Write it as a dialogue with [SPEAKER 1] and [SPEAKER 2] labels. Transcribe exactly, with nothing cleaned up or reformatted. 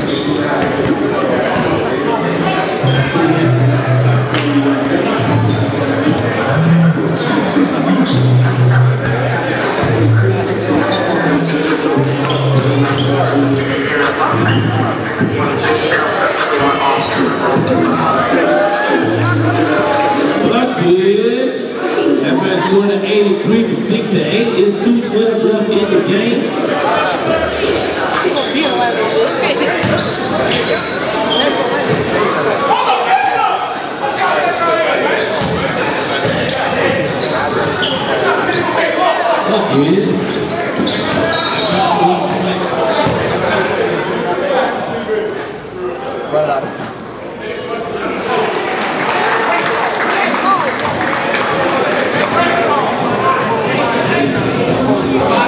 [SPEAKER 1] eighty-three to six to eight is two twelve left in the game. Run out of time. Oh,